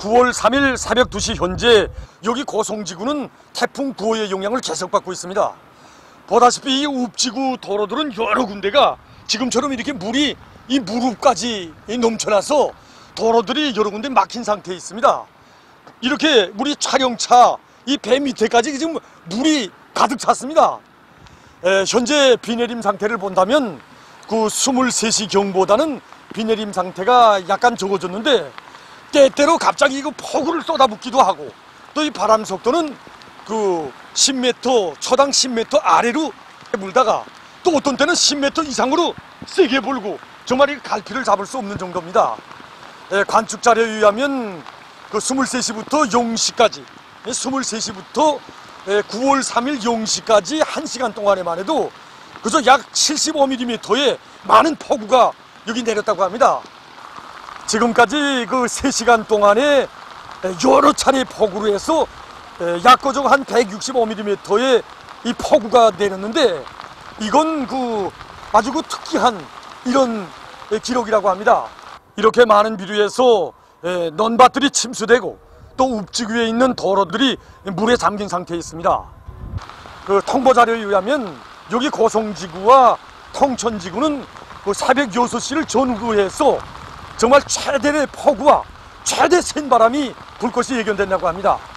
9월 3일 새벽 2시 현재 여기 고성지구는 태풍 9호의 영향을 계속받고 있습니다. 보다시피 이 읍지구 도로들은 여러 군데가 지금처럼 이렇게 물이 이 무릎까지 넘쳐나서 도로들이 여러 군데 막힌 상태에 있습니다. 이렇게 우리 촬영차 이 배 밑에까지 지금 물이 가득 찼습니다. 현재 비 내림 상태를 본다면 그 23시경보다는 비 내림 상태가 약간 적어졌는데 때때로 갑자기 그 폭우를 쏟아붓기도 하고 또 이 바람 속도는 그 10m, 초당 10m 아래로 불다가 또 어떤 때는 10m 이상으로 세게 불고 정말 이 갈피를 잡을 수 없는 정도입니다. 관측 자료에 의하면 그 23시부터 0시까지 23시부터 9월 3일 0시까지 1시간 동안에만 해도 그저 약 75mm의 많은 폭우가 여기 내렸다고 합니다. 지금까지 그 3시간 동안에 여러 차례 폭우로 해서 약거적 한 165mm의 이 폭우가 내렸는데 이건 그 아주 그 특이한 이런 기록이라고 합니다. 이렇게 많은 비로 해서 논밭들이 침수되고 또 읍지구에 있는 도로들이 물에 잠긴 상태에 있습니다. 그 통보 자료에 의하면 여기 고성지구와 통천지구는 그 새벽 6시를 전후로 해서 정말 최대의 폭우와 최대 센 바람이 불 것이 예견된다고 합니다.